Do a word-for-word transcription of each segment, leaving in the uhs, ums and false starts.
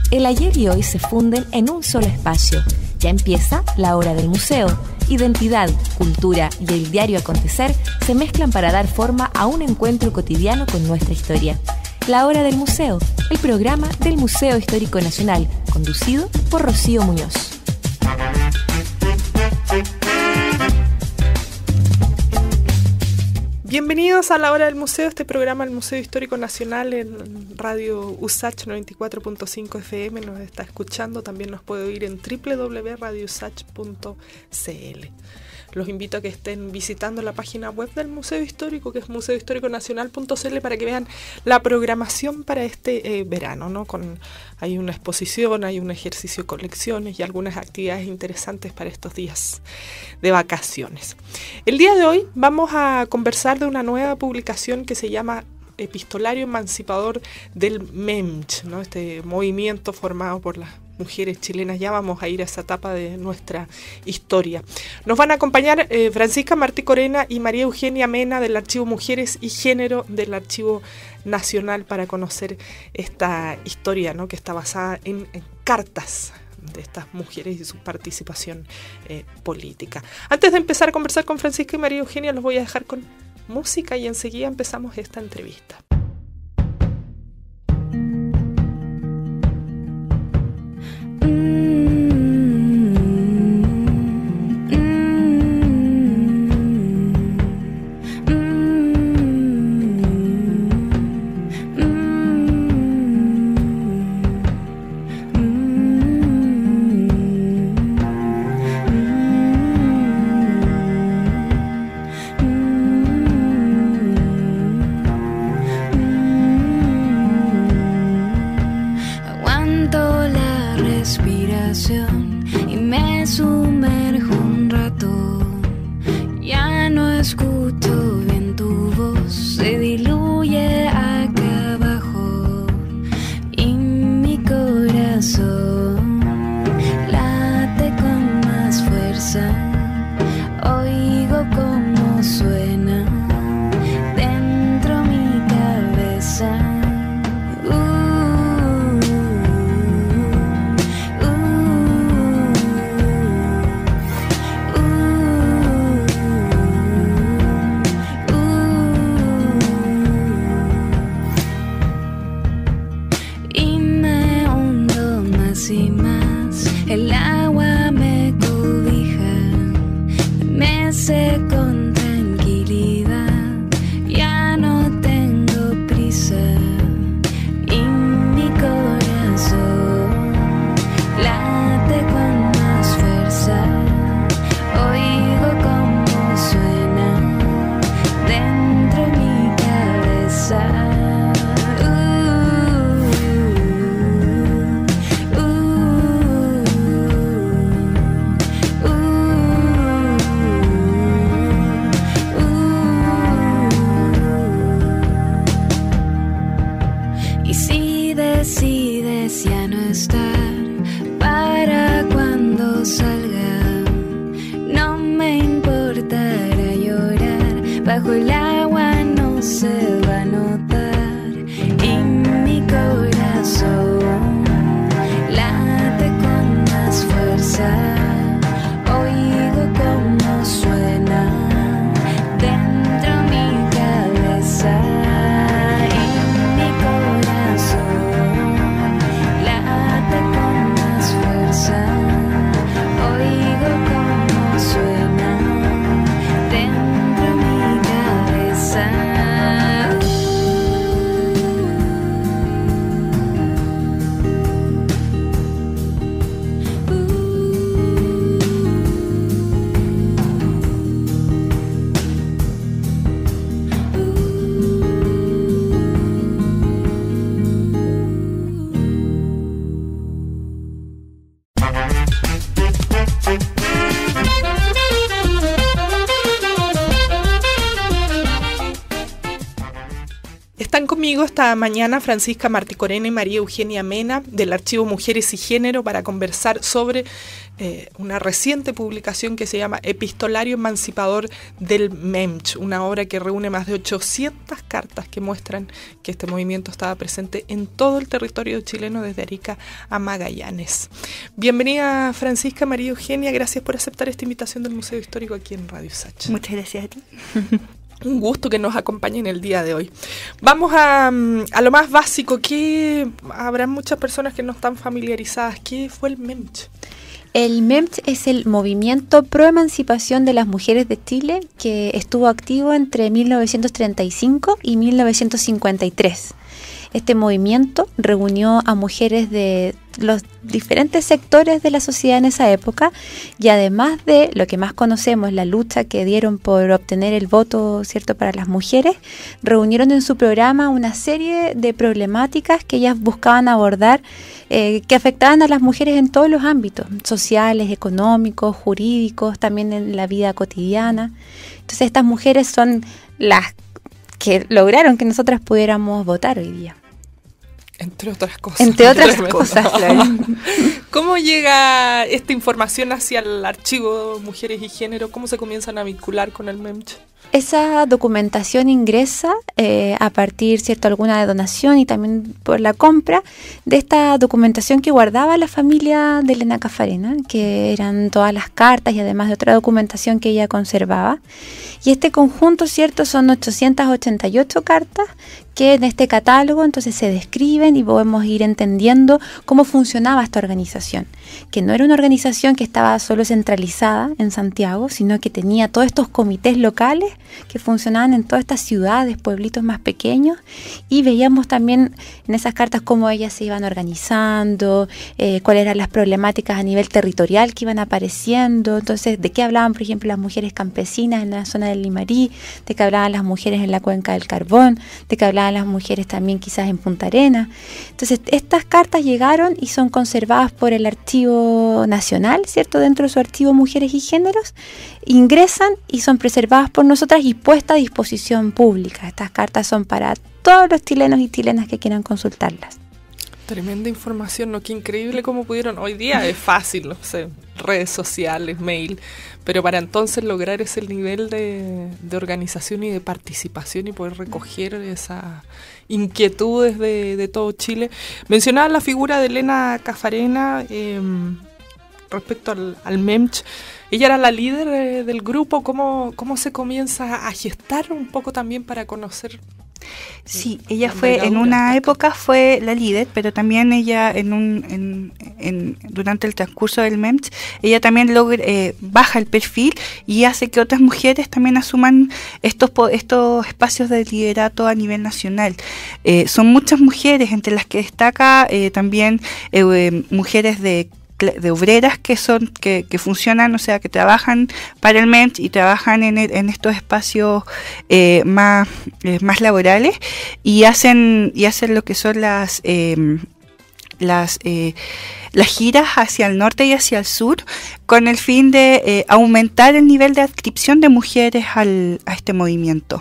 El ayer y hoy se funden en un solo espacio. Ya empieza la hora del museo. Identidad, cultura y el diario acontecer se mezclan para dar forma a un encuentro cotidiano con nuestra historia. La hora del museo, el programa del Museo Histórico Nacional, conducido por Rocío Muñoz. Bienvenidos a la hora del museo, este programa del Museo Histórico Nacional en Radio U S A C noventa y cuatro punto cinco F M. Nos está escuchando, también nos puede oír en doble u doble u doble u punto radio u s a c punto c l. Los invito a que estén visitando la página web del Museo Histórico, que es museo histórico nacional punto c l, para que vean la programación para este eh, verano, ¿no? Con, hay una exposición, hay un ejercicio de colecciones y algunas actividades interesantes para estos días de vacaciones. El día de hoy vamos a conversar de una nueva publicación que se llama Epistolario Emancipador del MEMCH, ¿no? Este movimiento formado por las mujeres chilenas. Ya vamos a ir a esa etapa de nuestra historia. Nos van a acompañar eh, Francisca Martí Corena y María Eugenia Mena del Archivo Mujeres y Género del Archivo Nacional para conocer esta historia, ¿no? Que está basada en, en cartas de estas mujeres y su participación eh, política. Antes de empezar a conversar con Francisca y María Eugenia, los voy a dejar con música y enseguida empezamos esta entrevista. Late con Están conmigo esta mañana Francisca Marticorena y María Eugenia Mena del Archivo Mujeres y Género para conversar sobre eh, una reciente publicación que se llama Epistolario Emancipador del MEMCH, una obra que reúne más de ochocientas cartas que muestran que este movimiento estaba presente en todo el territorio chileno desde Arica a Magallanes. Bienvenida Francisca, María Eugenia, gracias por aceptar esta invitación del Museo Histórico aquí en Radio Usach. Muchas gracias a ti. Un gusto que nos acompañen el día de hoy. Vamos a, a lo más básico, que habrá muchas personas que no están familiarizadas. ¿Qué fue el MEMCH? El MEMCH es el Movimiento Pro Emancipación de las Mujeres de Chile, que estuvo activo entre mil novecientos treinta y cinco y mil novecientos cincuenta y tres. Este movimiento reunió a mujeres de los diferentes sectores de la sociedad en esa época, y además de lo que más conocemos, la lucha que dieron por obtener el voto, ¿cierto?, para las mujeres, reunieron en su programa una serie de problemáticas que ellas buscaban abordar, eh, que afectaban a las mujeres en todos los ámbitos, sociales, económicos, jurídicos, también en la vida cotidiana. Entonces estas mujeres son las que lograron que nosotras pudiéramos votar hoy día. Entre otras cosas. Entre otras cosas, claro. ¿Cómo llega esta información hacia el Archivo Mujeres y Género? ¿Cómo se comienzan a vincular con el MEMCH? Esa documentación ingresa eh, a partir, ¿cierto?, alguna de donación y también por la compra de esta documentación que guardaba la familia de Elena Caffarena, que eran todas las cartas y además de otra documentación que ella conservaba. Y este conjunto, ¿cierto?, son ochocientas ochenta y ocho cartas que en este catálogo entonces se describen y podemos ir entendiendo cómo funcionaba esta organización, que no era una organización que estaba solo centralizada en Santiago, sino que tenía todos estos comités locales que funcionaban en todas estas ciudades, pueblitos más pequeños, y veíamos también en esas cartas cómo ellas se iban organizando, eh, cuáles eran las problemáticas a nivel territorial que iban apareciendo, entonces de qué hablaban, por ejemplo, las mujeres campesinas en la zona del Limarí, de qué hablaban las mujeres en la Cuenca del Carbón, de qué hablaban las mujeres también quizás en Punta Arenas. Entonces estas cartas llegaron y son conservadas por el Archivo Nacional, ¿cierto?, dentro de su Archivo Mujeres y Géneros, ingresan y son preservadas por nosotras y puestas a disposición pública. Estas cartas son para todos los chilenos y chilenas que quieran consultarlas. Tremenda información, ¿no? Qué increíble cómo pudieron. Hoy día es fácil, no sé, redes sociales, mail, pero para entonces lograr ese nivel de, de organización y de participación y poder recoger esas inquietudes de, de todo Chile. Mencionaba la figura de Elena Caffarena eh, respecto al, al MEMCH. Ella era la líder eh, del grupo. ¿Cómo, cómo se comienza a gestar un poco también para conocer? Sí, ella fue en una época fue la líder, pero también ella en un en, en durante el transcurso del MEMCH ella también logra, eh, baja el perfil y hace que otras mujeres también asuman estos estos espacios de liderato a nivel nacional. Eh, son muchas mujeres, entre las que destaca eh, también eh, eh, mujeres de de obreras que son que, que funcionan, o sea, que trabajan para el MEMCH y trabajan en, el, en estos espacios eh, más eh, más laborales y hacen y hacen lo que son las eh, las eh, las giras hacia el norte y hacia el sur con el fin de eh, aumentar el nivel de adscripción de mujeres al, a este movimiento.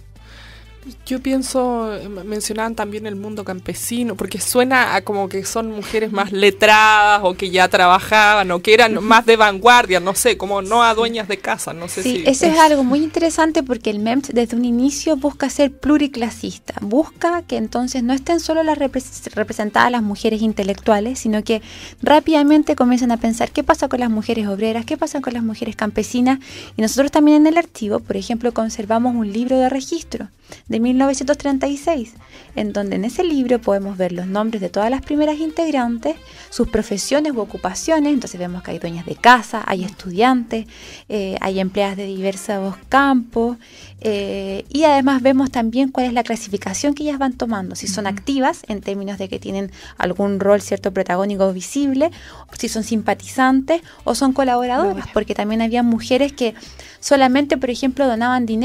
Yo pienso, mencionaban también el mundo campesino, porque suena a como que son mujeres más letradas o que ya trabajaban o que eran más de vanguardia, no sé, como no a dueñas de casa, no sé sí, si... Sí, eso es algo muy interesante porque el MEMCH desde un inicio busca ser pluriclasista, busca que entonces no estén solo las repre- representadas las mujeres intelectuales, sino que rápidamente comienzan a pensar qué pasa con las mujeres obreras, qué pasa con las mujeres campesinas, y nosotros también en el archivo, por ejemplo, conservamos un libro de registro de mil novecientos treinta y seis, en donde en ese libro podemos ver los nombres de todas las primeras integrantes, sus profesiones u ocupaciones. Entonces vemos que hay dueñas de casa, hay estudiantes, eh, hay empleadas de diversos campos, eh, y además vemos también cuál es la clasificación que ellas van tomando, si son activas en términos de que tienen algún rol cierto protagónico visible, si son simpatizantes o son colaboradoras, porque también había mujeres que solamente, por ejemplo, donaban dinero.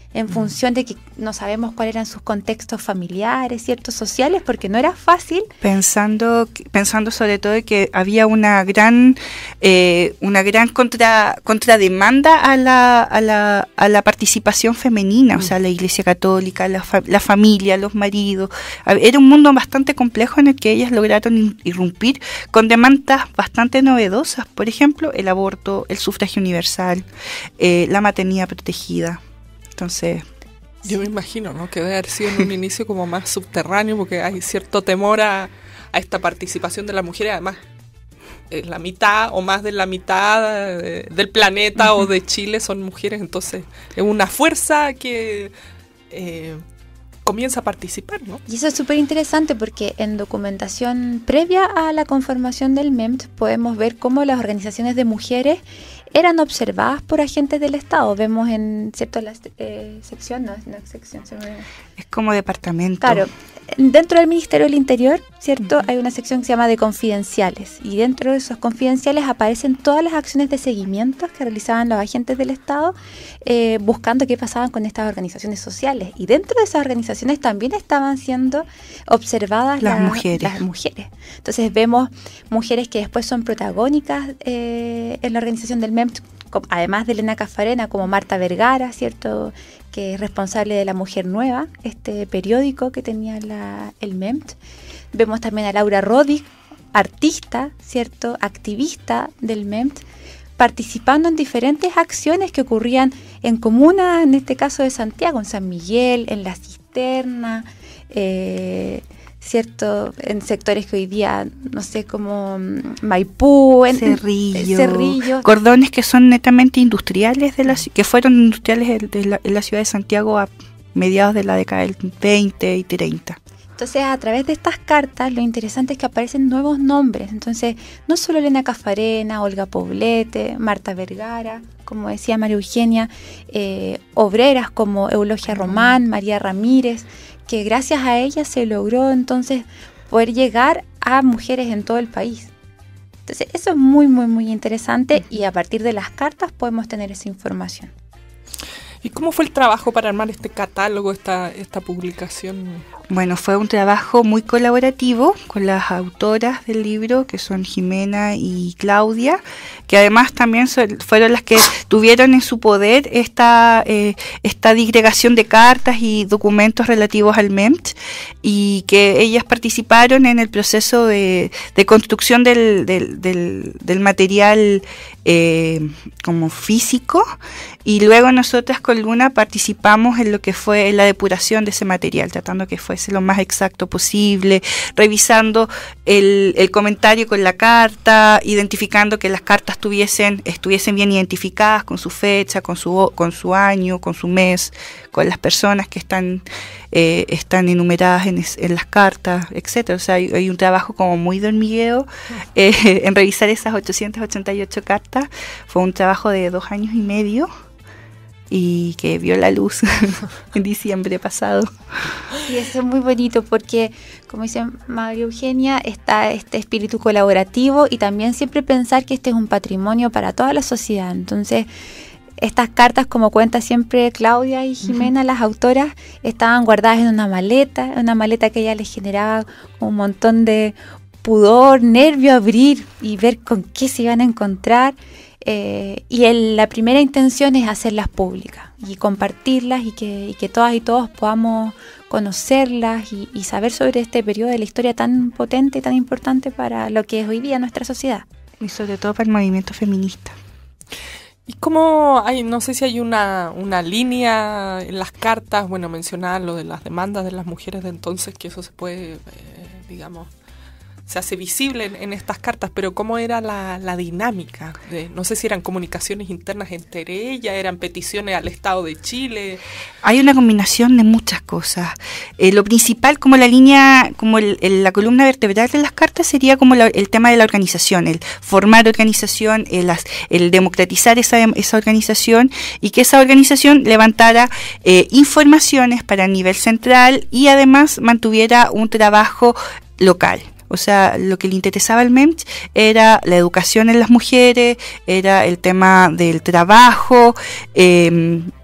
en función de que no sabemos cuáles eran sus contextos familiares, ciertos sociales, porque no era fácil. Pensando, pensando sobre todo que había una gran, eh, una gran contra, contrademanda a la, a la, a la participación femenina, mm. o sea, la Iglesia Católica, la, fa, la familia, los maridos. Era un mundo bastante complejo en el que ellas lograron irrumpir con demandas bastante novedosas, por ejemplo, el aborto, el sufragio universal, eh, la maternidad protegida. Entonces, yo me imagino, ¿no? Que debe haber sido en un inicio como más subterráneo, porque hay cierto temor a, a esta participación de las mujeres, además eh, la mitad o más de la mitad eh, del planeta uh-huh. o de Chile son mujeres, entonces es una fuerza que eh, comienza a participar, ¿no? Y eso es súper interesante porque en documentación previa a la conformación del M E M T podemos ver cómo las organizaciones de mujeres eran observadas por agentes del Estado. Vemos en, ¿cierto? La eh, sección, no, no es sección, se me... es como departamento. Claro, dentro del Ministerio del Interior, ¿cierto? Uh-huh. Hay una sección que se llama de confidenciales, y dentro de esos confidenciales aparecen todas las acciones de seguimiento que realizaban los agentes del Estado eh, buscando qué pasaban con estas organizaciones sociales, y dentro de esas organizaciones también estaban siendo observadas las, la, mujeres. las mujeres. Entonces vemos mujeres que después son protagónicas eh, en la organización del M E M T, además de Elena Caffarena, como Marta Vergara, ¿cierto?, que es responsable de La Mujer Nueva, este periódico que tenía la, el M E M T. Vemos también a Laura Roddick, artista, ¿cierto?, activista del M E M T, participando en diferentes acciones que ocurrían en comunas, en este caso de Santiago, en San Miguel, en La Cisterna, eh, cierto, en sectores que hoy día, no sé, como Maipú, en Cerrillo, Cerrillo. Cordones que son netamente industriales, de la, que fueron industriales de la, de la ciudad de Santiago a mediados de la década del veinte y treinta. Entonces, a través de estas cartas, lo interesante es que aparecen nuevos nombres. Entonces, no solo Elena Caffarena, Olga Poblete, Marta Vergara, como decía María Eugenia, eh, obreras como Eulogia Román, María Ramírez, que gracias a ellas se logró entonces poder llegar a mujeres en todo el país. Entonces, eso es muy, muy, muy interesante, y a partir de las cartas podemos tener esa información. ¿Y cómo fue el trabajo para armar este catálogo, esta, esta publicación? Bueno, fue un trabajo muy colaborativo con las autoras del libro, que son Jimena y Claudia, que además también son, fueron las que tuvieron en su poder esta, eh, esta disgregación de cartas y documentos relativos al M E M T, y que ellas participaron en el proceso de, de construcción del, del, del, del material eh, como físico, y luego nosotras con Luna participamos en lo que fue la depuración de ese material, tratando que fuese lo más exacto posible, revisando el, el comentario con la carta, identificando que las cartas tuviesen, estuviesen bien identificadas con su fecha, con su, con su año, con su mes, con las personas que están, eh, están enumeradas en, en las cartas, etcétera. O sea, hay, hay un trabajo como muy de hormigueo eh, en revisar esas ochocientas ochenta y ocho cartas. Fue un trabajo de dos años y medio, y que vio la luz en diciembre pasado. Y eso es muy bonito porque, como dice María Eugenia, está este espíritu colaborativo, y también siempre pensar que este es un patrimonio para toda la sociedad. Entonces, estas cartas, como cuenta siempre Claudia y Jimena, uh-huh. las autoras, estaban guardadas en una maleta, una maleta que ella les generaba un montón de pudor, nervio abrir y ver con qué se iban a encontrar. Eh, y el, la primera intención es hacerlas públicas y compartirlas, y que, y que todas y todos podamos conocerlas y, y saber sobre este periodo de la historia tan potente y tan importante para lo que es hoy día nuestra sociedad. Y sobre todo para el movimiento feminista. ¿Y cómo hay, no sé si hay una, una línea en las cartas? Bueno, mencionaba lo de las demandas de las mujeres de entonces, que eso se puede, eh, digamos, se hace visible en, en estas cartas, pero ¿cómo era la, la dinámica? De, no sé si eran comunicaciones internas entre ellas, eran peticiones al Estado de Chile. Hay una combinación de muchas cosas. Eh, lo principal, como la línea, como el, el, la columna vertebral de las cartas, sería como la, el tema de la organización, el formar organización, el, el democratizar esa, esa organización, y que esa organización levantara eh, informaciones para el nivel central, y además mantuviera un trabajo local. O sea, lo que le interesaba al M E M T era la educación en las mujeres, era el tema del trabajo, eh,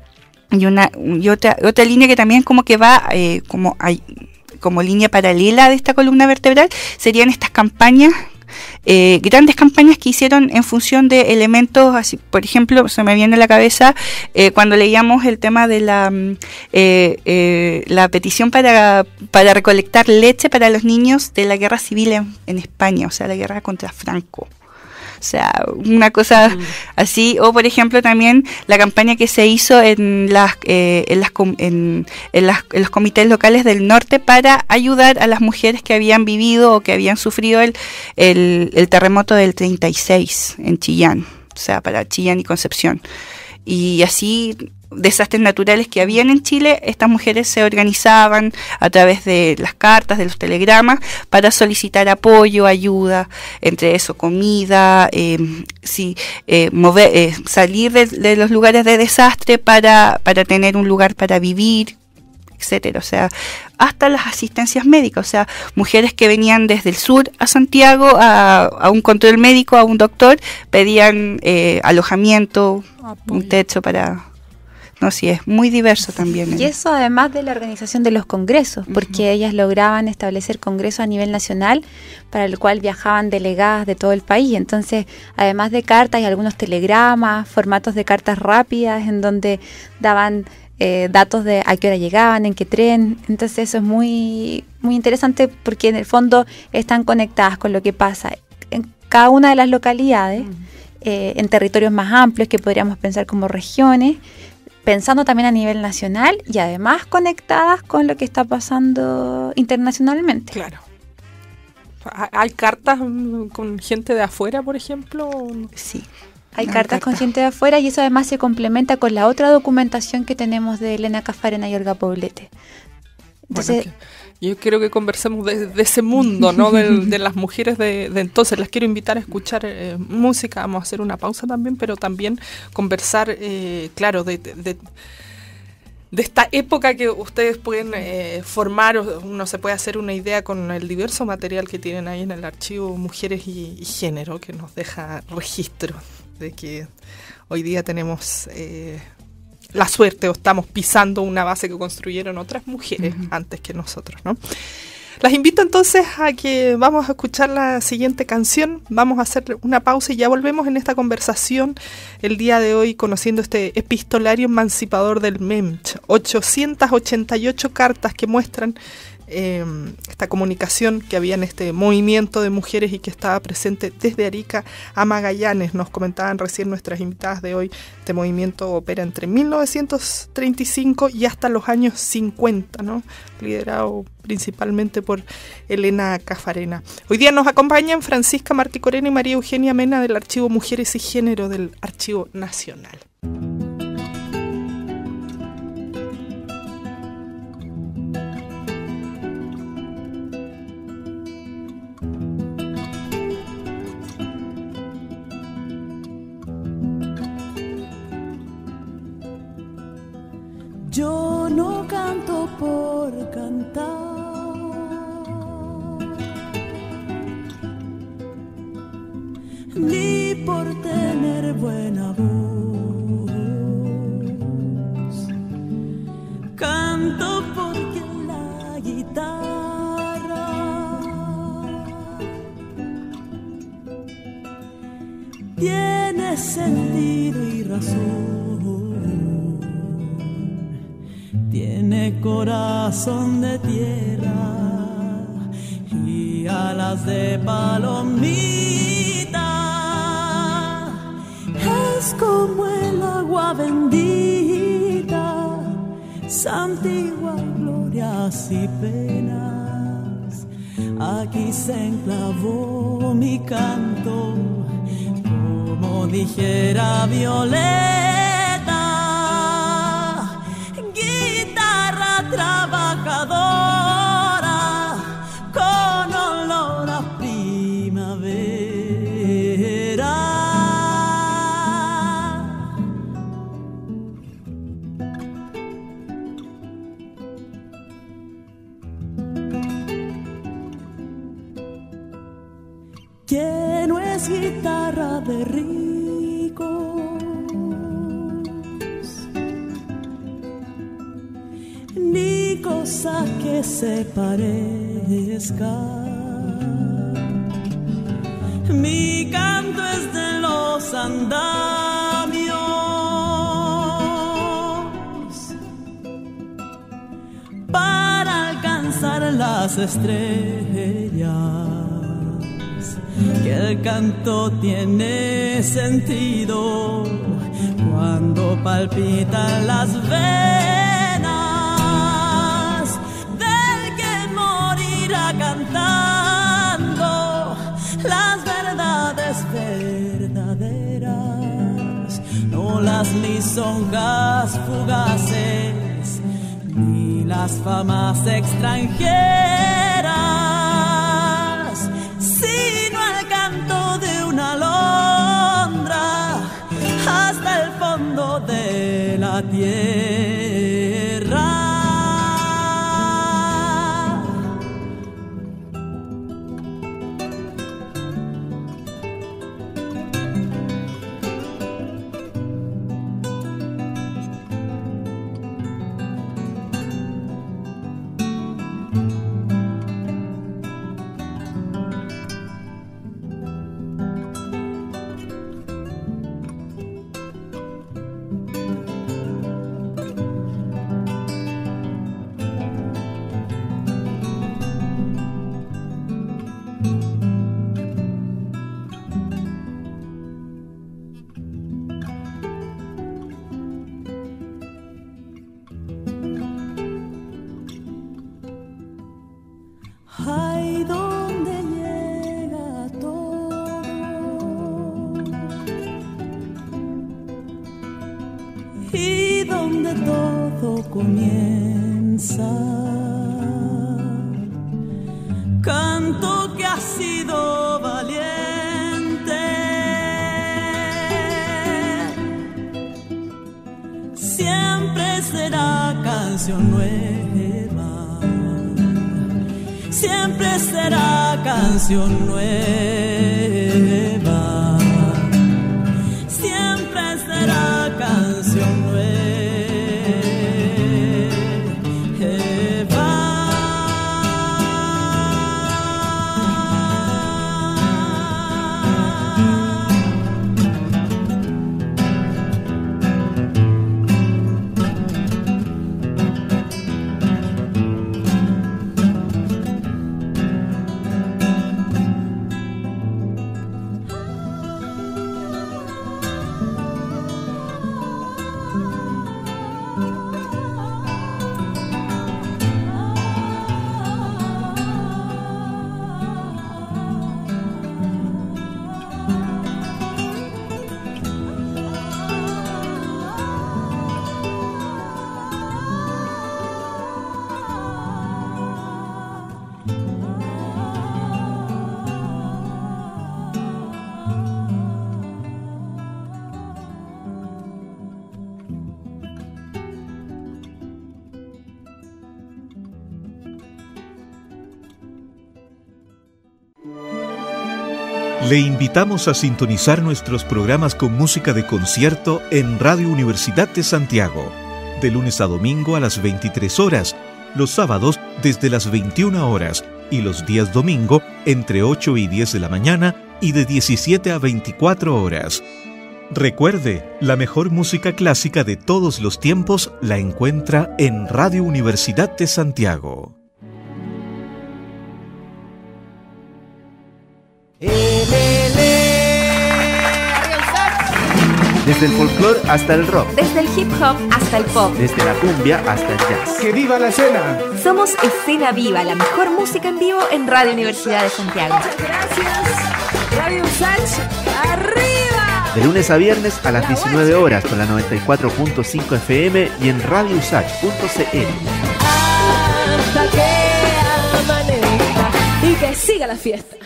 y una y otra otra línea que también como que va eh, como hay, como línea paralela de esta columna vertebral serían estas campañas. Eh, grandes campañas que hicieron en función de elementos, así, por ejemplo, se me viene a la cabeza eh, cuando leíamos el tema de la eh, eh, la petición para, para recolectar leche para los niños de la guerra civil en, en España, o sea, la guerra contra Franco. O sea, una cosa mm. así. O, por ejemplo, también la campaña que se hizo en las, eh, en, las en, en, las, en los comités locales del norte para ayudar a las mujeres que habían vivido o que habían sufrido el, el, el terremoto del treinta y seis en Chillán. O sea, para Chillán y Concepción. Y así, desastres naturales que habían en Chile, estas mujeres se organizaban a través de las cartas, de los telegramas, para solicitar apoyo, ayuda, entre eso, comida, eh, sí, eh, mover, eh, salir de, de los lugares de desastre para, para tener un lugar para vivir, etcétera. O sea, hasta las asistencias médicas, o sea, mujeres que venían desde el sur a Santiago a, a un control médico, a un doctor, pedían eh, alojamiento, apoyo. Un techo para... No, sí, es muy diverso también. Y eso además de la organización de los congresos, porque uh-huh. ellas lograban establecer congresos a nivel nacional, para el cual viajaban delegadas de todo el país. Entonces, además de cartas y algunos telegramas, formatos de cartas rápidas, en donde daban eh, datos de a qué hora llegaban, en qué tren. Entonces, eso es muy, muy interesante, porque en el fondo están conectadas con lo que pasa en cada una de las localidades, uh-huh. eh, en territorios más amplios que podríamos pensar como regiones, pensando también a nivel nacional y además conectadas con lo que está pasando internacionalmente. Claro. ¿Hay cartas con gente de afuera, por ejemplo? Sí, hay no, cartas carta. con gente de afuera, y eso además se complementa con la otra documentación que tenemos de Elena Caffarena y Olga Poblete. Entonces, bueno, que yo quiero que conversemos de, de ese mundo, ¿no? de, de las mujeres de, de entonces. Las quiero invitar a escuchar eh, música. Vamos a hacer una pausa también, pero también conversar, eh, claro, de, de, de, de esta época que ustedes pueden eh, formar. Uno se puede hacer una idea con el diverso material que tienen ahí en el archivo Mujeres y, y Género, que nos deja registro de que hoy día tenemos... Eh, la suerte, o estamos pisando una base que construyeron otras mujeres uh-huh. antes que nosotros, ¿no? Las invito entonces a que vamos a escuchar la siguiente canción, vamos a hacer una pausa y ya volvemos en esta conversación el día de hoy, conociendo este epistolario emancipador del MEMCH, ochocientas ochenta y ocho cartas que muestran eh, esta comunicación que había en este movimiento de mujeres y que estaba presente desde Arica a Magallanes. Nos comentaban recién nuestras invitadas de hoy, este movimiento opera entre mil novecientos treinta y cinco y hasta los años cincuenta, ¿no? Liderado principalmente por Elena Caffarena. Hoy día nos acompañan Francisca Marticorena y María Eugenia Mena del Archivo Mujeres y Género del Archivo Nacional. Yo no canto por cantar, ni por tener buena voz. Canto porque la guitarra tiene sentido y razón. Tiene corazón de tierra y alas de palomita. Es como el agua bendita, santigua glorias y penas. Aquí se enclavó mi canto, como dijera Violeta. Trabajadora con olor a primavera. Que no es guitarra de ricos, cosa que se parezca. Mi canto es de los andamios para alcanzar las estrellas, que el canto tiene sentido cuando palpitan las venas del que morirá cantando las verdades verdaderas, no las lisonjas fugaces ni las famas extranjeras, sino el canto de una alondra hasta el fondo de la tierra. Ay, donde llega todo, y donde todo comienza. Canto que ha sido valiente, siempre será canción nueva, siempre será canción nueva, siempre será canción nueva. Le invitamos a sintonizar nuestros programas con música de concierto en Radio Universidad de Santiago, de lunes a domingo a las veintitrés horas, los sábados desde las veintiuna horas y los días domingo entre ocho y diez de la mañana y de diecisiete a veinticuatro horas. Recuerde, la mejor música clásica de todos los tiempos la encuentra en Radio Universidad de Santiago. Desde el folclore hasta el rock. Desde el hip hop hasta el pop. Desde la cumbia hasta el jazz. ¡Que viva la escena! Somos Escena Viva, la mejor música en vivo en Radio Universidad de Santiago. Muchas gracias. Radio Usach, arriba. De lunes a viernes a las diecinueve horas con la noventa y cuatro punto cinco F M y en radio usach punto c l. Hasta que amanezca y que siga la fiesta.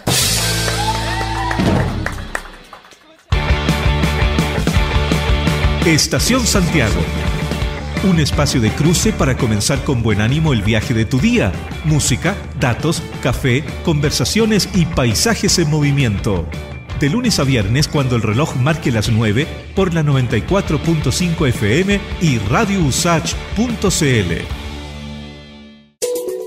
Estación Santiago. Un espacio de cruce para comenzar con buen ánimo el viaje de tu día. Música, datos, café, conversaciones y paisajes en movimiento. De lunes a viernes cuando el reloj marque las nueve por la noventa y cuatro punto cinco F M y radio usach punto c l.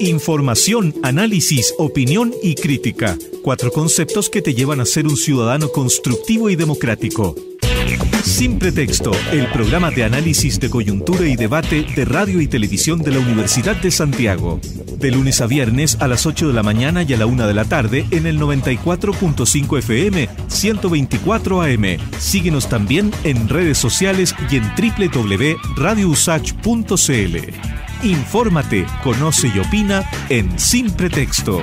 Información, análisis, opinión y crítica. Cuatro conceptos que te llevan a ser un ciudadano constructivo y democrático. Sin Pretexto, el programa de análisis de coyuntura y debate de radio y televisión de la Universidad de Santiago. De lunes a viernes a las ocho de la mañana y a la una de la tarde en el noventa y cuatro punto cinco F M, ciento veinticuatro A M. Síguenos también en redes sociales y en doble u doble u doble u punto radio usach punto c l. Infórmate, conoce y opina en Sin Pretexto.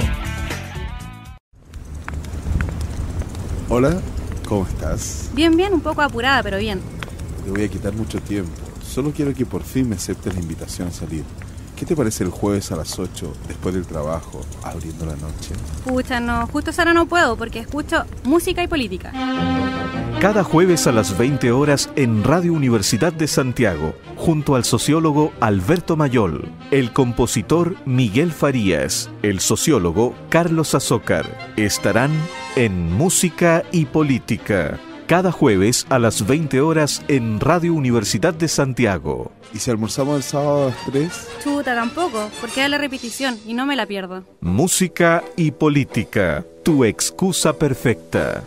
Hola, ¿cómo estás? Bien, bien, un poco apurada, pero bien. Te voy a quitar mucho tiempo. Solo quiero que por fin me aceptes la invitación a salir. ¿Qué te parece el jueves a las ocho, después del trabajo, abriendo la noche? Pucha, no, justo ahora no puedo porque escucho música y política. Cada jueves a las veinte horas en Radio Universidad de Santiago, junto al sociólogo Alberto Mayol, el compositor Miguel Farías, el sociólogo Carlos Azócar, estarán en Música y Política. Cada jueves a las veinte horas en Radio Universidad de Santiago. ¿Y si almorzamos el sábado a las tres? Chuta, tampoco, porque da la repetición y no me la pierdo. Música y Política, tu excusa perfecta.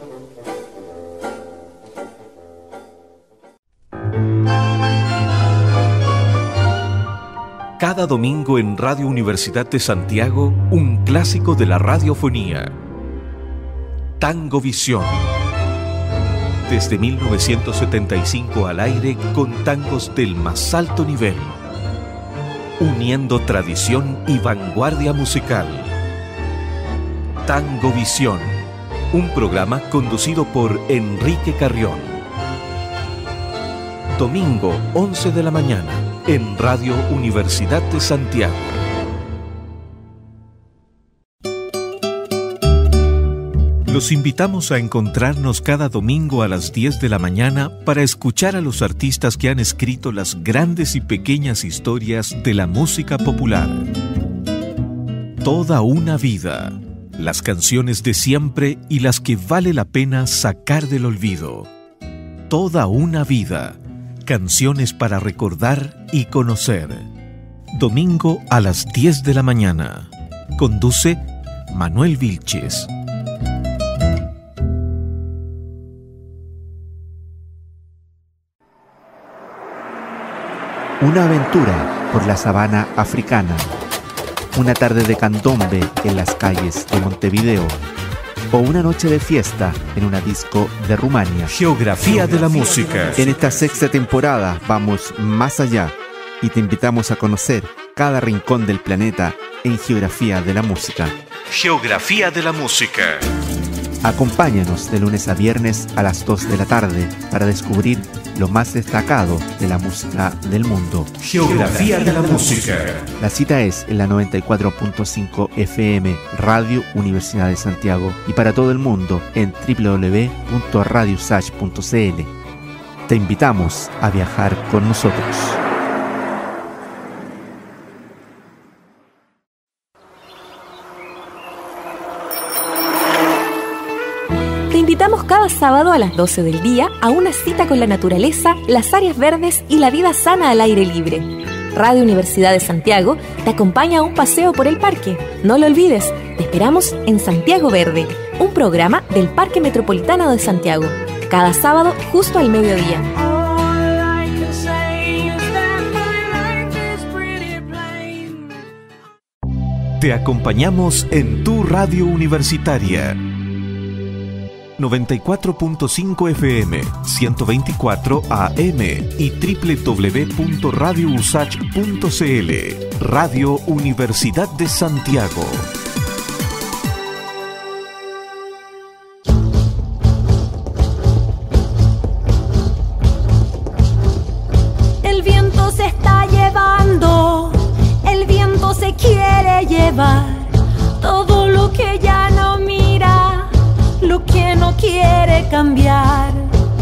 Cada domingo en Radio Universidad de Santiago, un clásico de la radiofonía. Tango Visión. Desde mil novecientos setenta y cinco al aire con tangos del más alto nivel, uniendo tradición y vanguardia musical. Tango Visión, un programa conducido por Enrique Carrión. Domingo, once de la mañana, en Radio Universidad de Santiago. Los invitamos a encontrarnos cada domingo a las diez de la mañana para escuchar a los artistas que han escrito las grandes y pequeñas historias de la música popular. Toda una vida. Las canciones de siempre y las que vale la pena sacar del olvido. Toda una vida. Canciones para recordar y conocer. Domingo a las diez de la mañana. Conduce Manuel Vilches. Una aventura por la sabana africana, una tarde de candombe en las calles de Montevideo o una noche de fiesta en una disco de Rumania. Geografía de la música. En esta sexta temporada vamos más allá y te invitamos a conocer cada rincón del planeta en Geografía de la música. Geografía de la música. Acompáñanos de lunes a viernes a las dos de la tarde para descubrir lo más destacado de la música del mundo. Geografía de la música. La cita es en la noventa y cuatro punto cinco F M Radio Universidad de Santiago y para todo el mundo en doble u doble u doble u punto radio usach punto c l. Te invitamos a viajar con nosotros. Te invitamos cada sábado a las doce del día a una cita con la naturaleza, las áreas verdes y la vida sana al aire libre. Radio Universidad de Santiago te acompaña a un paseo por el parque. No lo olvides, te esperamos en Santiago Verde, un programa del Parque Metropolitano de Santiago. Cada sábado justo al mediodía. Te acompañamos en tu radio universitaria. noventa y cuatro punto cinco F M, ciento veinticuatro A M y doble u doble u doble u punto radio usach punto c l. Radio Universidad de Santiago. El viento se está llevando, el viento se quiere llevar todo lo que ya no mira, lo que no quiere cambiar.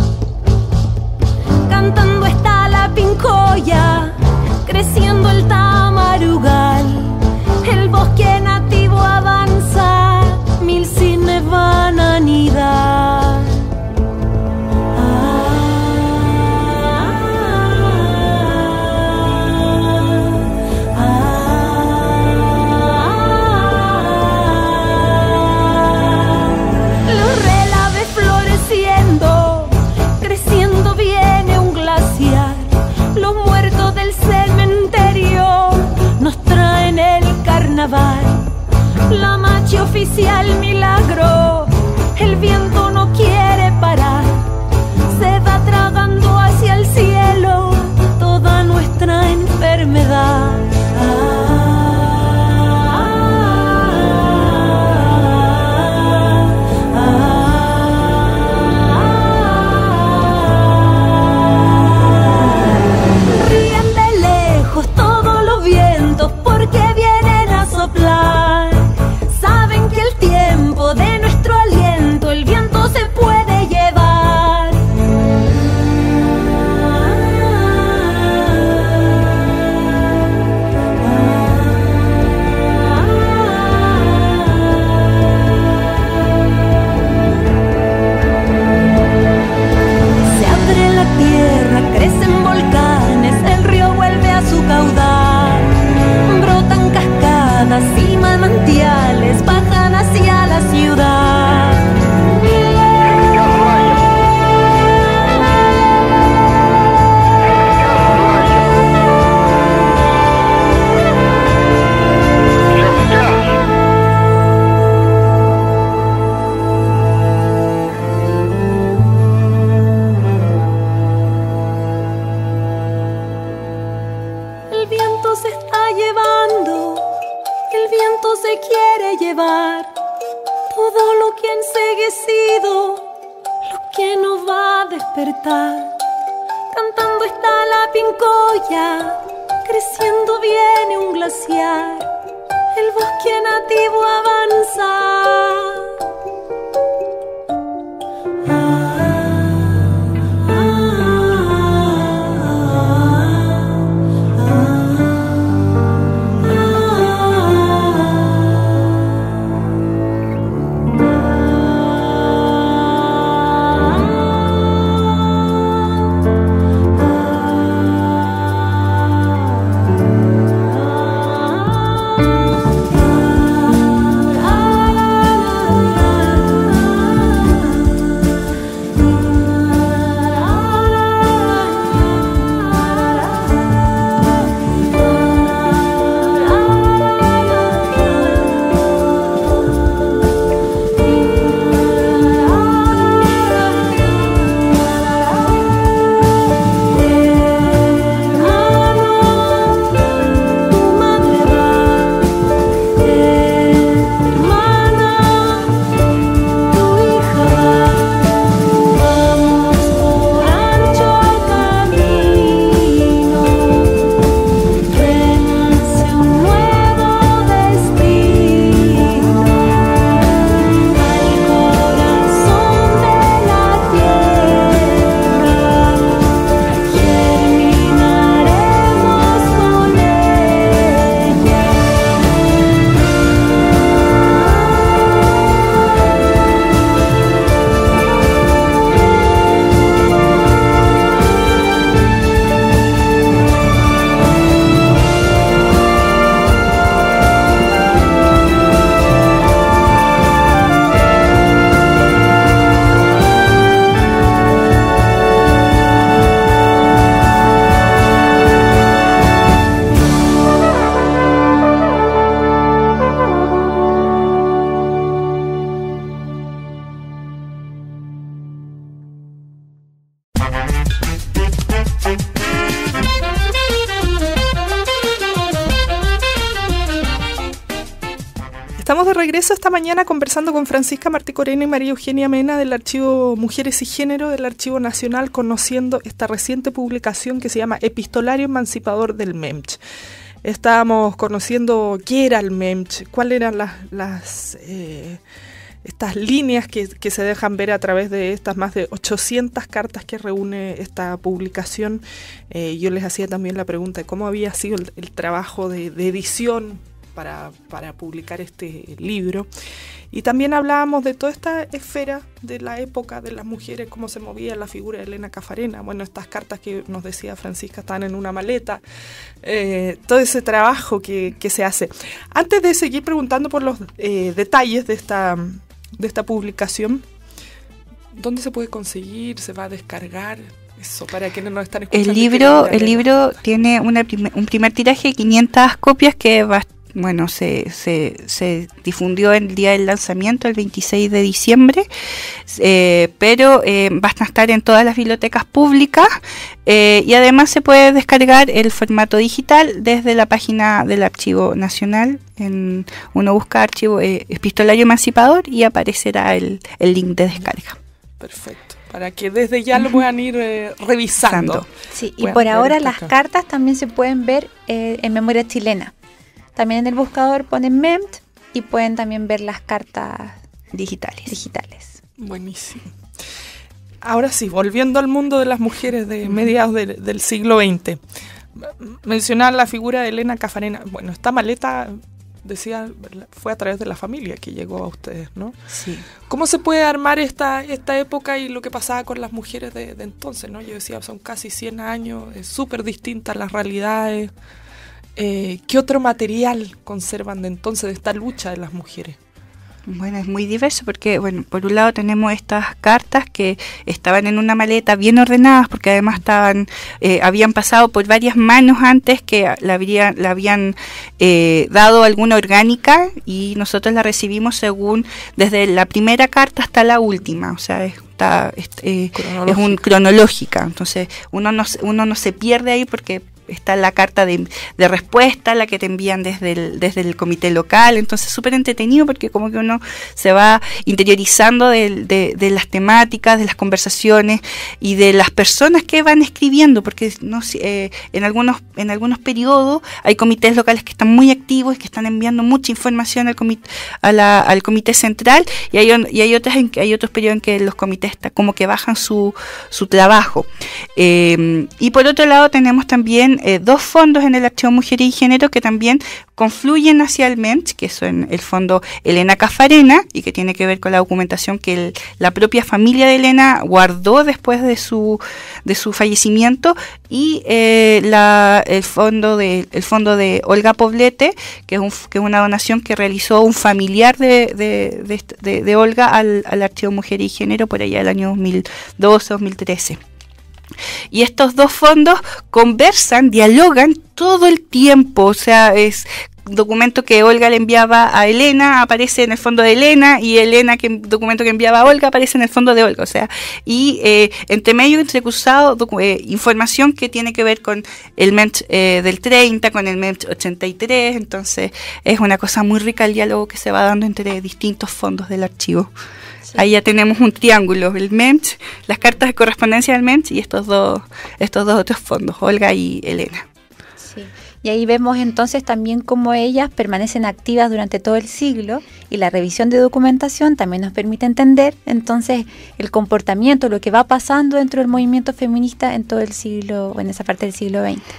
Cantando está la pincoya, creciendo el tamarugal. El bosque nativo avanza, mil cisnes van a anidar. Ah, ah, noche oficial milagro, el viento no quiere parar, se va tragando hacia el cielo toda nuestra enfermedad. Ríen de lejos todos los vientos porque vienen a soplar. Saben que el tiempo de nuestro aliento el viento se puede llevar. Se abre la tierra, crecen volcanes, el río vuelve a su caudal. Brotan cascadas y manantiales, bajan hacia la ciudad. El viento se está llevando, el viento se quiere llevar todo lo que ha enceguecido, lo que nos va a despertar. Cantando está la pincoya, creciendo viene un glaciar, el bosque nativo avanza. Estamos de regreso esta mañana conversando con Francisca Martí Corena y María Eugenia Mena del Archivo Mujeres y Género del Archivo Nacional, conociendo esta reciente publicación que se llama Epistolario Emancipador del MEMCH. Estábamos conociendo qué era el MEMCH, cuáles eran las, las eh, estas líneas que, que se dejan ver a través de estas más de ochocientas cartas que reúne esta publicación. Eh, yo les hacía también la pregunta de cómo había sido el, el trabajo de, de edición Para, para publicar este libro. Y también hablábamos de toda esta esfera de la época de las mujeres, cómo se movía la figura de Elena Caffarena. Bueno, estas cartas que nos decía Francisca están en una maleta, eh, todo ese trabajo que, que se hace. Antes de seguir preguntando por los eh, detalles de esta, de esta publicación, ¿dónde se puede conseguir? ¿Se va a descargar? Eso, para quienes nos están escuchando. El libro, el libro tiene una prim- un primer tiraje de quinientas copias que va bueno, se, se, se difundió el día del lanzamiento, el veintiséis de diciembre, eh, pero eh, va a estar en todas las bibliotecas públicas eh, y además se puede descargar el formato digital desde la página del Archivo Nacional. En, uno busca Archivo eh, Epistolario Emancipador y aparecerá el, el link de descarga. Perfecto. Para que desde ya lo puedan ir eh, revisando. Sí, y por ahora las cartas también se pueden ver eh, en Memoria Chilena. También en el buscador ponen M E M T y pueden también ver las cartas digitales. digitales. Buenísimo. Ahora sí, volviendo al mundo de las mujeres de mediados de, del siglo veinte. Mencionar la figura de Elena Caffarena. Bueno, esta maleta, decía, fue a través de la familia que llegó a ustedes, ¿no? Sí. ¿Cómo se puede armar esta, esta época y lo que pasaba con las mujeres de, de entonces, ¿no? Yo decía, son casi cien años, es súper distintas las realidades. Eh, ¿Qué otro material conservan de entonces de esta lucha de las mujeres? Bueno, es muy diverso porque, bueno, por un lado tenemos estas cartas que estaban en una maleta bien ordenadas porque además estaban, eh, habían pasado por varias manos antes que la, habría, la habían eh, dado alguna orgánica y nosotros la recibimos según, desde la primera carta hasta la última, o sea, es Está, es, eh, es un cronológica, entonces uno no, uno no se pierde ahí porque está la carta de, de respuesta, la que te envían desde el, desde el comité local, entonces súper entretenido porque como que uno se va interiorizando de, de, de las temáticas, de las conversaciones y de las personas que van escribiendo, porque no eh, en algunos en algunos periodos hay comités locales que están muy activos y que están enviando mucha información al comité, a la, al comité central y hay, y hay, otras en, hay otros periodos en que los comités está, como que bajan su, su trabajo. Eh, y por otro lado tenemos también Eh, dos fondos en el Archivo Mujeres y Género que también confluyen hacia el M E M T, que son el fondo Elena Caffarena y que tiene que ver con la documentación que el, la propia familia de Elena guardó después de su de su fallecimiento y eh, la, el fondo de el fondo de Olga Poblete, que es, un, que es una donación que realizó un familiar de, de, de, de, de Olga al, al Archivo Mujeres y Género por allá del año dos mil doce dos mil trece. Y estos dos fondos conversan, dialogan todo el tiempo, o sea, es documento que Olga le enviaba a Elena, aparece en el fondo de Elena, y Elena, que documento que enviaba a Olga, aparece en el fondo de Olga, o sea, y eh, entre medio entrecruzado eh, información que tiene que ver con el M E M T eh, del treinta, con el M E M T ochenta y tres, entonces es una cosa muy rica el diálogo que se va dando entre distintos fondos del archivo. Sí. Ahí ya tenemos un triángulo, el M E M T, las cartas de correspondencia del M E M T y estos dos, estos dos otros fondos, Olga y Elena. Sí. Y ahí vemos entonces también cómo ellas permanecen activas durante todo el siglo y la revisión de documentación también nos permite entender entonces el comportamiento, lo que va pasando dentro del movimiento feminista en todo el siglo, o en esa parte del siglo veinte.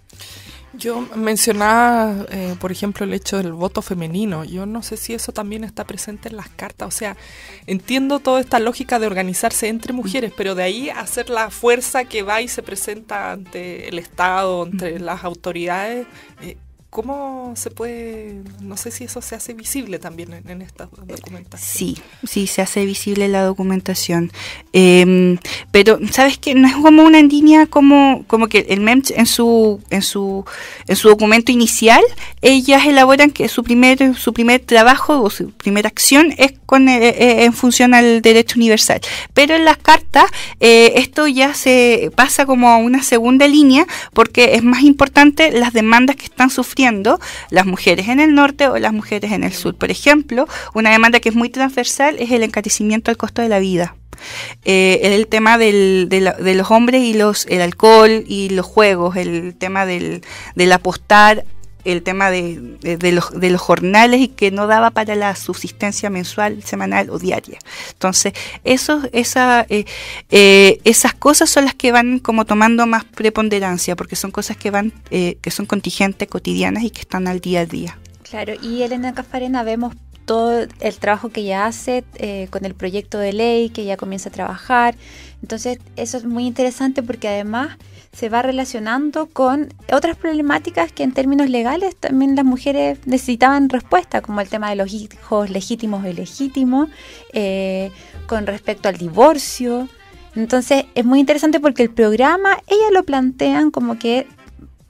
Yo mencionaba, eh, por ejemplo, el hecho del voto femenino. Yo no sé si eso también está presente en las cartas. O sea, entiendo toda esta lógica de organizarse entre mujeres, pero de ahí hacer la fuerza que va y se presenta ante el Estado, entre las autoridades. Eh, ¿Cómo se puede, no sé si eso se hace visible también en, en esta documentación? Sí, sí, se hace visible la documentación. Eh, pero, ¿sabes qué? No es como una línea como, como que el M E M T en su, en su, en su documento inicial, ellas elaboran que su primer, su primer trabajo o su primera acción es con eh, en función al derecho universal. Pero en las cartas, eh, esto ya se pasa como a una segunda línea, porque es más importante las demandas que están sufriendo las mujeres en el norte o las mujeres en el sur. Por ejemplo, una demanda que es muy transversal es el encarecimiento del costo de la vida. Eh, el tema del, de, la, de los hombres y los el alcohol y los juegos, el tema del, del apostar, el tema de, de, de, los, de los jornales y que no daba para la subsistencia mensual, semanal o diaria. Entonces, eso, esa, eh, eh, esas cosas son las que van como tomando más preponderancia, porque son cosas que van eh, que son contingentes, cotidianas y que están al día a día. Claro, y Elena Caffarena vemos todo el trabajo que ella hace eh, con el proyecto de ley, que ella comienza a trabajar. Entonces, eso es muy interesante porque además se va relacionando con otras problemáticas que en términos legales también las mujeres necesitaban respuesta, como el tema de los hijos legítimos o ilegítimos, eh, con respecto al divorcio. Entonces es muy interesante porque el programa, ellas lo plantean como que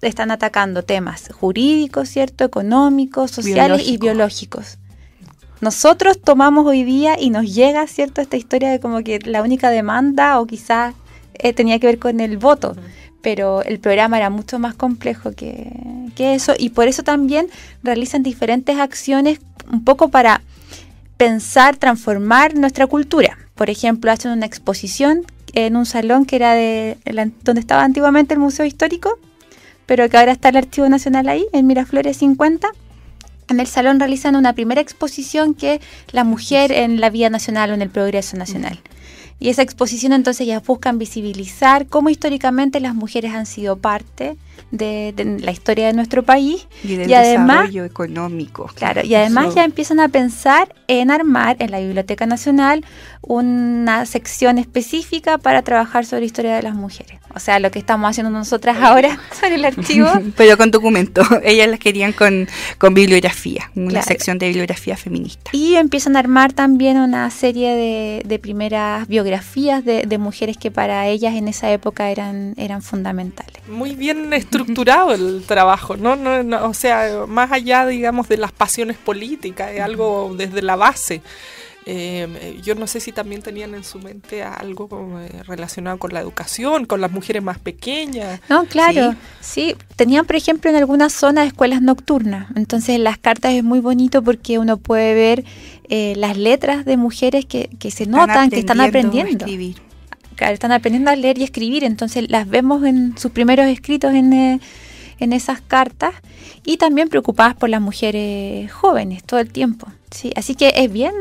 están atacando temas jurídicos, ¿cierto? Económicos, sociales Biológico. y biológicos. Nosotros tomamos hoy día y nos llega, ¿cierto?, esta historia de como que la única demanda o quizás eh, tenía que ver con el voto, uh-huh. pero el programa era mucho más complejo que, que eso, y por eso también realizan diferentes acciones un poco para pensar, transformar nuestra cultura. Por ejemplo, hacen una exposición en un salón que era de la, donde estaba antiguamente el Museo Histórico, pero que ahora está el Archivo Nacional ahí, en Miraflores cincuenta. En el salón realizan una primera exposición que es la mujer en la vida nacional o en el progreso nacional. Y esa exposición entonces ya buscan visibilizar cómo históricamente las mujeres han sido parte de, de la historia de nuestro país. Y del y además, desarrollo económico. Claro, y además Eso. ya empiezan a pensar en armar en la Biblioteca Nacional una sección específica para trabajar sobre la historia de las mujeres. O sea, lo que estamos haciendo nosotras ahora sobre el archivo. Pero con documento. Ellas las querían con, con bibliografía, una claro. sección de bibliografía feminista. Y empiezan a armar también una serie de, de primeras biografías de, de mujeres que para ellas en esa época eran, eran fundamentales. Muy bien estructurado el trabajo, ¿no? No, no, o sea, más allá, digamos, de las pasiones políticas, es algo desde la base. Eh, yo no sé si también tenían en su mente algo eh, relacionado con la educación, con las mujeres más pequeñas. No, claro, sí. sí. Tenían, por ejemplo, en algunas zonas escuelas nocturnas. Entonces, en las cartas es muy bonito porque uno puede ver eh, las letras de mujeres que, que se notan, que están aprendiendo. A escribir. Claro, están aprendiendo a leer y escribir. Entonces, las vemos en sus primeros escritos en... Eh, en esas cartas, y también preocupadas por las mujeres jóvenes todo el tiempo. Sí, así que es bien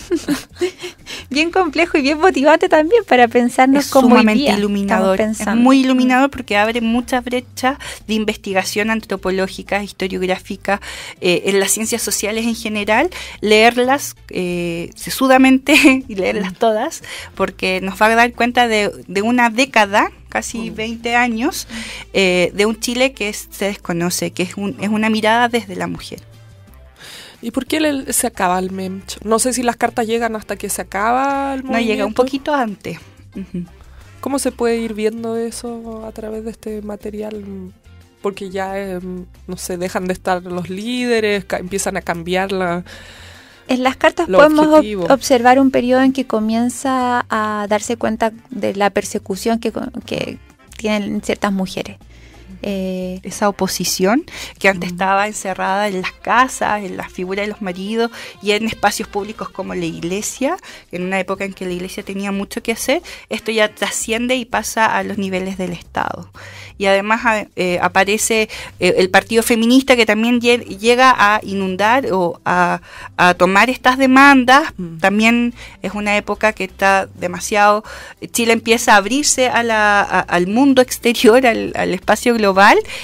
bien complejo y bien motivante también para pensarnos es como sumamente hoy día iluminador. Es muy iluminador porque abre muchas brechas de investigación antropológica, historiográfica, eh, en las ciencias sociales en general. Leerlas eh, sesudamente y leerlas todas, porque nos va a dar cuenta de, de una década, casi veinte años, eh, de un Chile que es, se desconoce, que es, un, es una mirada desde la mujer. ¿Y por qué le, se acaba el MEMCH? No sé si las cartas llegan hasta que se acaba el movimiento. No, llega un poquito antes. Uh-huh. ¿Cómo se puede ir viendo eso a través de este material? Porque ya, eh, no sé, dejan de estar los líderes, ca- empiezan a cambiar la... En las cartas podemos ob- observar un periodo en que comienza a darse cuenta de la persecución que, que tienen ciertas mujeres. Eh, esa oposición que antes uh-huh. estaba encerrada en las casas, en la figura de los maridos y en espacios públicos como la iglesia, en una época en que la iglesia tenía mucho que hacer, esto ya trasciende y pasa a los niveles del Estado. Y además eh, aparece eh, el partido feminista que también lle- llega a inundar o a, a tomar estas demandas. Uh-huh. También es una época que está demasiado... Chile empieza a abrirse a la, a, al mundo exterior, al, al espacio global,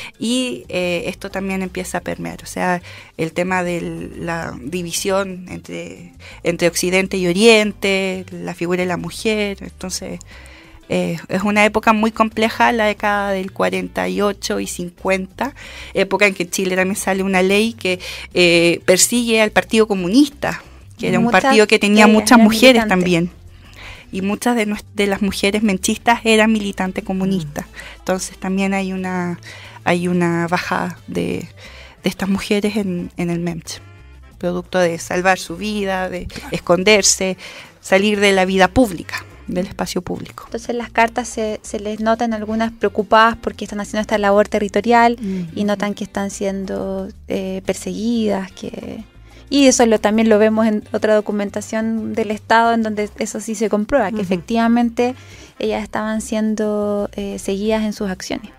y eh, esto también empieza a permear, o sea, el tema de la división entre, entre Occidente y Oriente, la figura de la mujer. Entonces eh, es una época muy compleja, la década del cuarenta y ocho y cincuenta, época en que en Chile también sale una ley que eh, persigue al Partido Comunista, que era Muchas, un partido que tenía muchas mujeres militantes. También. Y muchas de, nuest- de las mujeres menchistas eran militantes comunistas. Entonces también hay una hay una bajada de, de estas mujeres en, en el MEMCH, producto de salvar su vida, de esconderse, salir de la vida pública, del espacio público. Entonces las cartas se, se les notan algunas preocupadas porque están haciendo esta labor territorial mm-hmm. y notan que están siendo eh, perseguidas, que... Y eso lo, también lo vemos en otra documentación del Estado, en donde eso sí se comprueba, que uh-huh. efectivamente ellas estaban siendo eh, seguidas en sus acciones.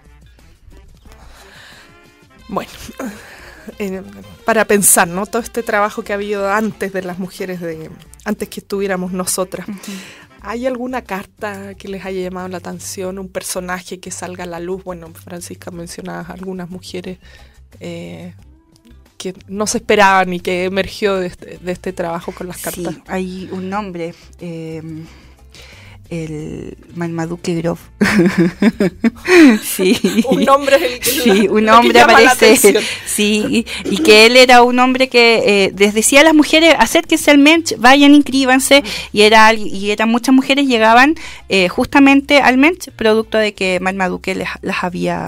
Bueno, eh, para pensar, ¿no? Todo este trabajo que ha habido antes de las mujeres, de antes que estuviéramos nosotras. Uh-huh. ¿Hay alguna carta que les haya llamado la atención, un personaje que salga a la luz? Bueno, Francisca, mencionabas algunas mujeres... Eh, que no se esperaban y que emergió de este, de este trabajo con las cartas. Sí, hay un nombre, eh, el Marmaduke Grove. sí. Un nombre es el que, sí, la, un nombre aparece. Sí, y que él era un hombre que eh, les decía a las mujeres, acérquense al MEMCH, vayan, inscríbanse, y era y eran muchas mujeres llegaban eh, justamente al MEMCH, producto de que Marmaduke les, las había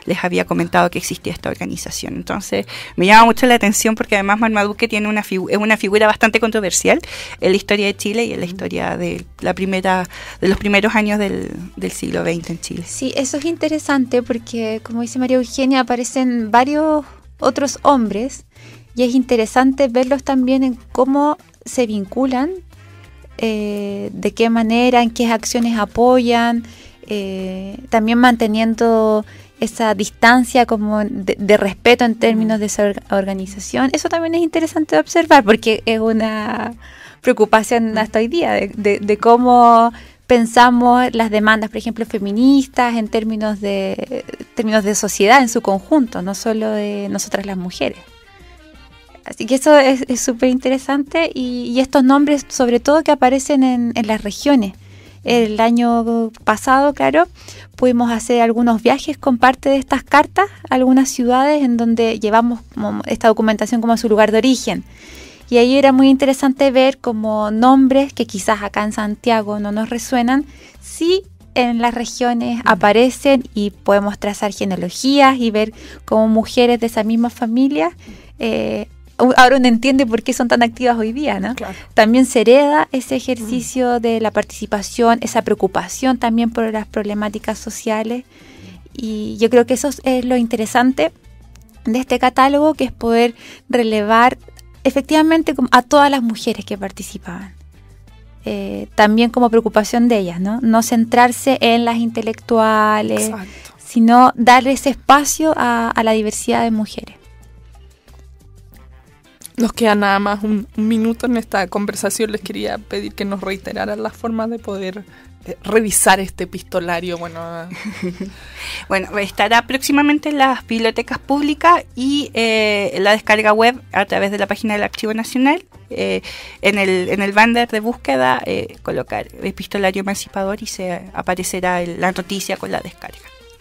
les había comentado que existía esta organización. Entonces me llama mucho la atención porque además Marmaduke tiene una figu- es una figura bastante controversial en la historia de Chile y en la historia de la primera de los primeros años del, del siglo veinte en Chile. Sí, eso es interesante porque, como dice María Eugenia, aparecen varios otros hombres y es interesante verlos también en cómo se vinculan, eh, de qué manera, en qué acciones apoyan, eh, también manteniendo esa distancia como de, de respeto en términos de esa organización. Eso también es interesante de observar porque es una preocupación hasta hoy día de, de, de cómo pensamos las demandas, por ejemplo, feministas en términos de términos de sociedad en su conjunto, no solo de nosotras las mujeres. Así que eso es súper interesante y, y estos nombres, sobre todo, que aparecen en, en las regiones. El año pasado, claro, pudimos hacer algunos viajes con parte de estas cartas a algunas ciudades en donde llevamos como esta documentación como a su lugar de origen. Y ahí era muy interesante ver como nombres que quizás acá en Santiago no nos resuenan, sí en las regiones aparecen y podemos trazar genealogías y ver cómo mujeres de esa misma familia, eh, ahora uno entiende por qué son tan activas hoy día, ¿no? Claro. También se hereda ese ejercicio de la participación, esa preocupación también por las problemáticas sociales y yo creo que eso es lo interesante de este catálogo, que es poder relevar efectivamente a todas las mujeres que participaban. Eh, también como preocupación de ellas, ¿no? No centrarse en las intelectuales, exacto, sino darle ese espacio a, a la diversidad de mujeres. Nos queda nada más un, un minuto en esta conversación. Les quería pedir que nos reiteraran las formas de poder eh, revisar este epistolario. Bueno, bueno, estará próximamente en las bibliotecas públicas y eh, la descarga web a través de la página del Archivo Nacional. Eh, en el en el banner de búsqueda eh, colocar epistolario emancipador y se aparecerá el, la noticia con la descarga.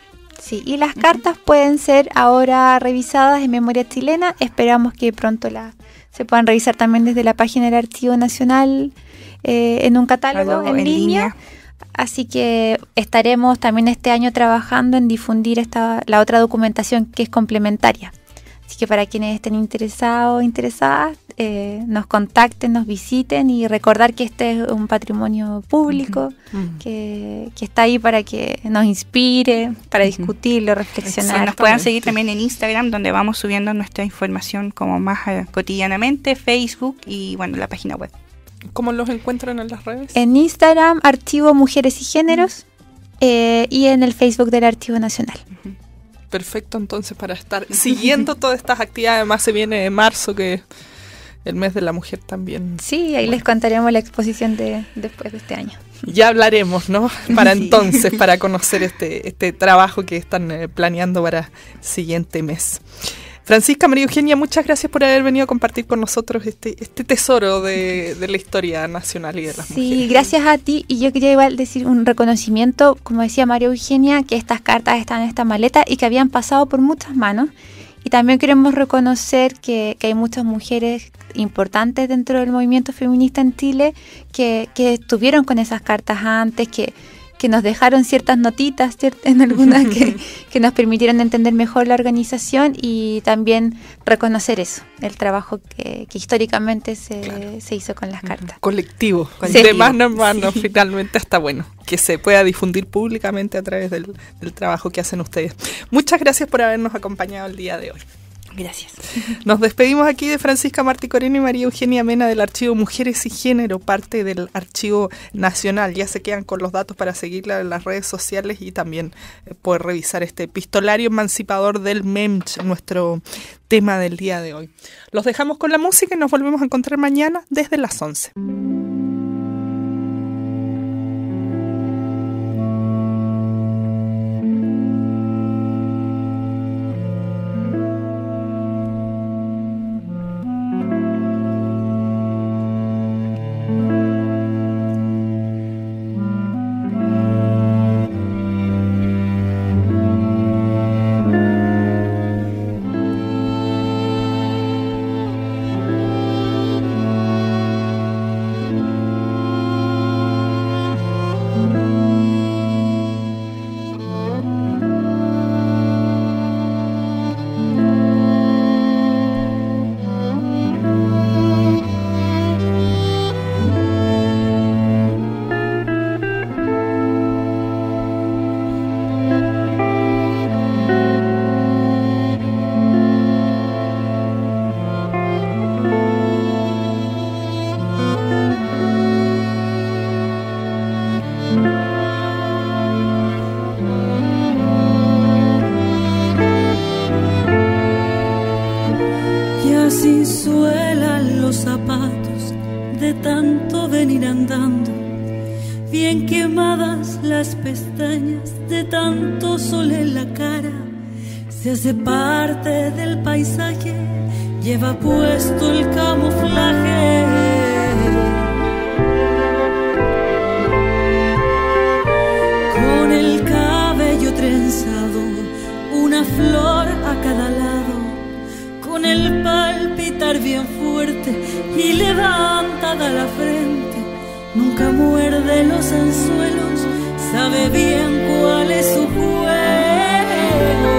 Sí, y las cartas pueden ser ahora revisadas en Memoria Chilena. Esperamos que pronto la se puedan revisar también desde la página del Archivo Nacional eh, en un catálogo en, en línea. línea. Así que estaremos también este año trabajando en difundir esta la otra documentación que es complementaria. Así que para quienes estén interesados o interesadas, eh, nos contacten, nos visiten y recordar que este es un patrimonio público, uh-huh. uh-huh. que, que está ahí para que nos inspire, para uh-huh. discutirlo, reflexionar. Sí, nos puedan seguir también en Instagram, donde vamos subiendo nuestra información como más uh, cotidianamente, Facebook y bueno, la página web. ¿Cómo los encuentran en las redes? En Instagram, Archivo Mujeres y Géneros, uh-huh. eh, y en el Facebook del Archivo Nacional. Uh-huh. Perfecto, entonces, para estar siguiendo todas estas actividades. Además se viene marzo, que es el mes de la mujer también. Sí, ahí bueno. les contaremos la exposición de después de este año. Ya hablaremos, ¿no? Para sí. entonces, para conocer este, este trabajo que están eh, planeando para el siguiente mes. Francisca, María Eugenia, muchas gracias por haber venido a compartir con nosotros este, este tesoro de, de la historia nacional y de las sí, mujeres. Sí, gracias a ti. Y yo quería igual decir un reconocimiento, como decía María Eugenia, que estas cartas están en esta maleta y que habían pasado por muchas manos. Y también queremos reconocer que, que hay muchas mujeres importantes dentro del movimiento feminista en Chile que, que estuvieron con esas cartas antes, que... que nos dejaron ciertas notitas, ¿cierto? En algunas que, que nos permitieron entender mejor la organización y también reconocer eso, el trabajo que, que históricamente se, claro. se hizo con las cartas. Colectivo, sí. de mano en mano, sí. Finalmente está bueno que se pueda difundir públicamente a través del, del trabajo que hacen ustedes. Muchas gracias por habernos acompañado el día de hoy. Gracias. Nos despedimos aquí de Francisca Martí Corena y María Eugenia Mena del Archivo Mujeres y Género, parte del Archivo Nacional. Ya se quedan con los datos para seguirla en las redes sociales y también eh, poder revisar este epistolario emancipador del MEMCH, nuestro tema del día de hoy. Los dejamos con la música y nos volvemos a encontrar mañana desde las once. de tanto venir andando, bien quemadas las pestañas de tanto sol en la cara. Se hace parte del paisaje, lleva puesto el camuflaje. Con el cabello trenzado, una flor a cada lado, con el palpitar bien fuerte y levantada la frente. Nunca muerde los anzuelos, sabe bien cuál es su juego.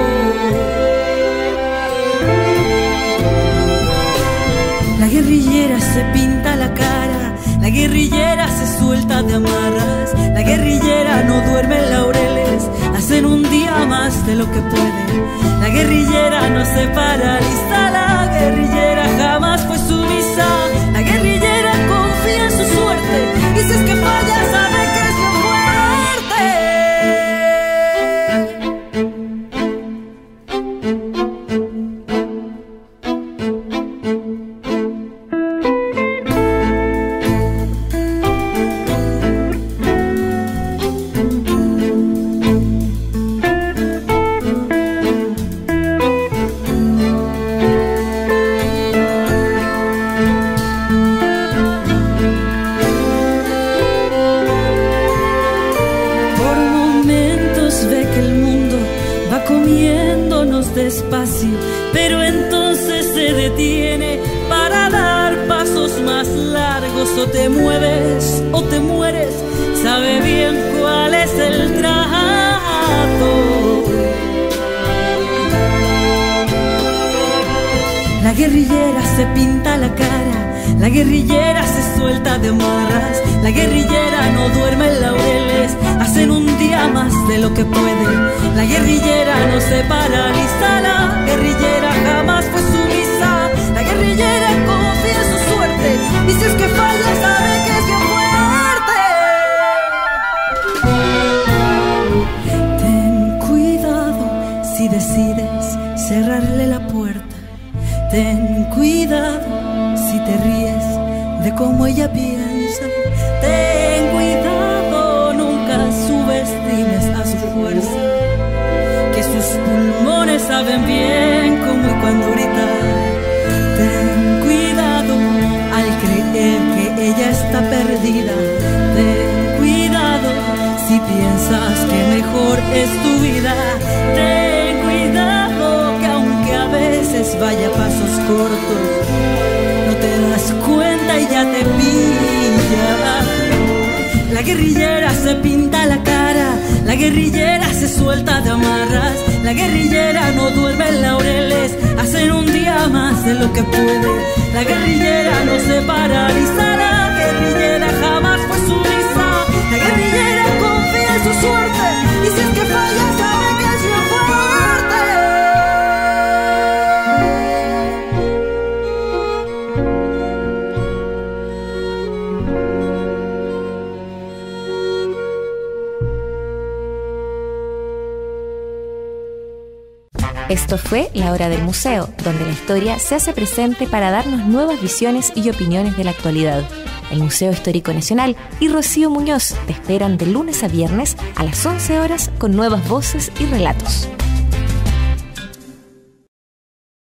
La guerrillera se pinta la cara, la guerrillera se suelta de amarras, la guerrillera no duerme en laureles, hacen un día más de lo que puede. La guerrillera no se paraliza, la guerrillera jamás fue sumisa, la guerrillera confía en su suerte y si es que falla sabe que es muy despacio, pero entonces se detiene para dar pasos más largos. O te mueves o te mueres, sabe bien cuál es el trato. La guerrillera se pinta la cara, la guerrillera se suelta de amarras, la guerrillera no duerme en laureles, hacen un día más de lo que puede. La guerrillera no se paraliza, la guerrillera jamás fue sumisa, la guerrillera confía en su suerte y si es que falla sabe que es bien fuerte. Ten cuidado si decides cerrarle la puerta, ten cuidado si te ríes de cómo ella piensa, ten cuidado, nunca subestimes a su fuerza, que sus pulmones saben bien cómo y cuándo gritar. Ten cuidado al creer que ella está perdida, ten cuidado si piensas que mejor es tu vida, ten cuidado que aunque a veces vaya a pasos cortos, no te das cuenta y ya te pilla. La guerrillera se pinta la cara, la guerrillera se suelta de amarras, la guerrillera no duerme en laureles, hacen un día más de lo que puede. La guerrillera no se paraliza, la guerrillera jamás fue sumisa, la guerrillera confía en su suerte y si es que falla sabe que es bien fuerte. Esto fue La Hora del Museo, donde la historia se hace presente para darnos nuevas visiones y opiniones de la actualidad. El Museo Histórico Nacional y Rocío Muñoz te esperan de lunes a viernes a las once horas con nuevas voces y relatos.